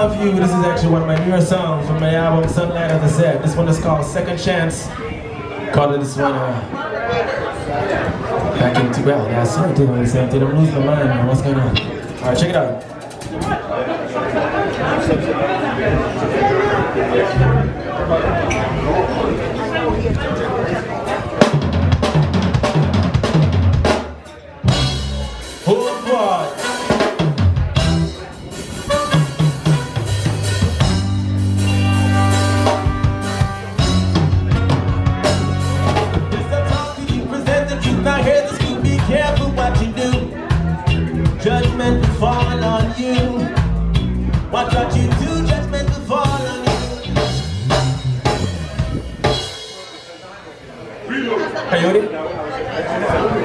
one for you. This is actually one of my newer songs from my album Sunlight, as I said. This one is called Second Chance. Called this one back into, well, yeah, I saw it, I'm losing my mind, man. What's going on? Alright, check it out. Oh boy. Now here's the scoop, be careful what you do. Judgment will fall on you. Watch what you do, judgment will fall on you. Are you ready?